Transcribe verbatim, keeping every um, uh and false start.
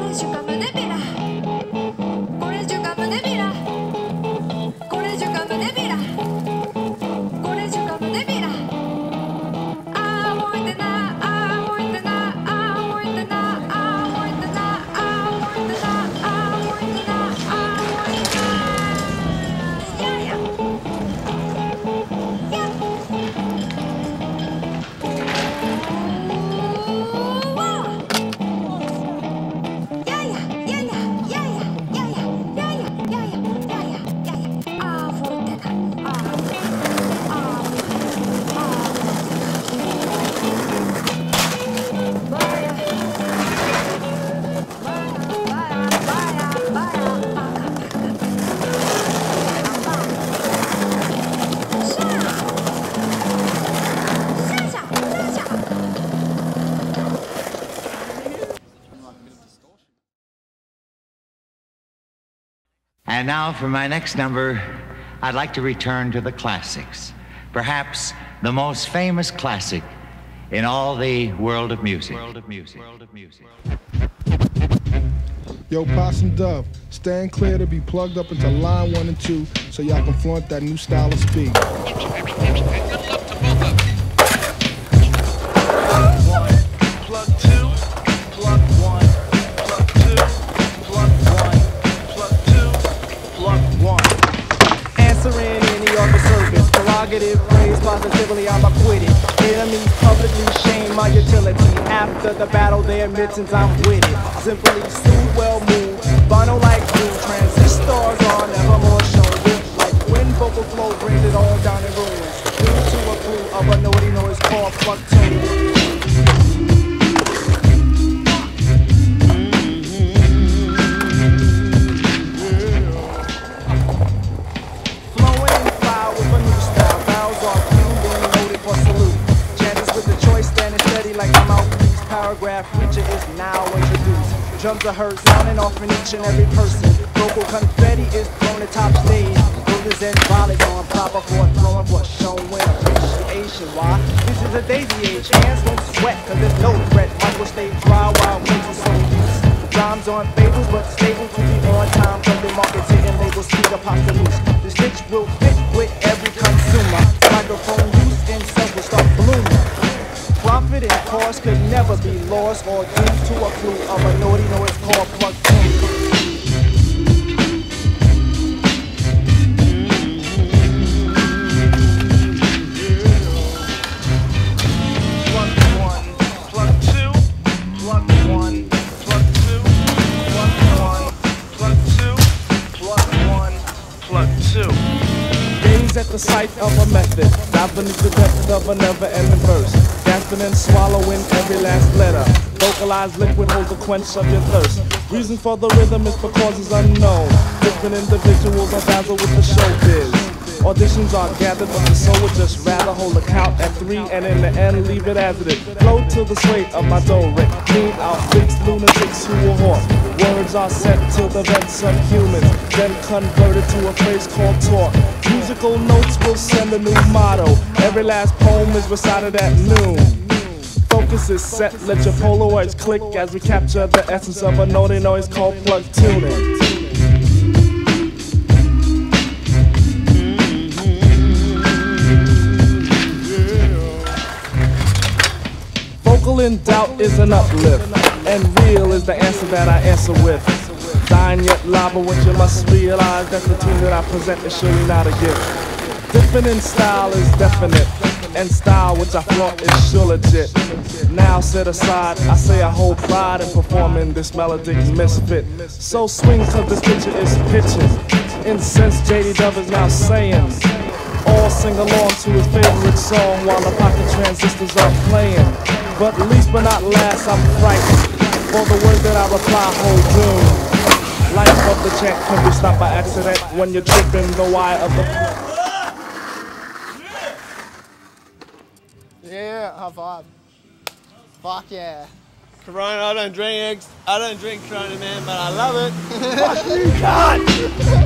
And now for my next number, I'd like to return to the classics. Perhaps the most famous classic in all the world of music. World of music. World of music. Yo, Possum Dove, stand clear to be plugged up into line one and two so y'all can flaunt that new style of speed. Praise positively, I'm acquitted. Enemies publicly shame my utility. After the battle, their admittance, I'm with it. Simply soothe, well moved. Vinyl like glue. Transistors are nevermore shown. With like wind, vocal flow brings it all down in ruins. Due to a clue of a naughty noise called pluck tuning. Paragraph feature is now introduced. Drums are heard sounding off in each and every person. Vocal confetti is thrown at top stage. Roses and violets on proper for throwing what's showing appreciation. Why? This is a daisy age. Hands won't sweat cause there's no threat. Might will stay dry while waiting so use. Rhymes aren't fatal but stable to be on time. From the market and labels speak up loose. The stitch will fit with every consumer. Microphone use and self will start blooming. Profit and cost could never be lost or due to a clue of a naughty noise called pluck tuning. At the sight of a method, dive beneath the depth of a never-ending verse, gasping and swallowing every last letter. Vocalized liquid holds the quench of your thirst. Reason for the rhythm is for causes unknown. Different individuals are dazzled with the showbiz. Auditions are gathered, but the soul would just rather hold a count at three and in the end leave it as it is. Flow to the sway of my do-re. Clean out freaks, lunatics who will haunt. Words are sent to the vents of humans, then converted to a phrase called talk. Musical notes will send a new motto. Every last poem is recited at noon. Focus is set, let your Polaroids click as we capture the essence of a naughty noise called pluck tuning. Vocal in doubt is an uplift, and real is the answer that I answer with. Dying yet lava, what you must realize that the tune that I present is surely not a gift. Different in style is definite, and style which I flaunt is sure legit. Now set aside, I say I hold pride in performing this melodic misfit. So swing cause this picture is pitching. Incense J D Dove is now saying. All sing along to his favorite song while the pocket transistors are playing. But least but not last, I'm frightened for the word that I reply hold doom. Life of the chant can be stopped by accident when you're tripping the wire of the... Yeah, high five. Fuck yeah. Corona, I don't drink eggs. I don't drink Corona, man, but I love it. Fuck you, cunt!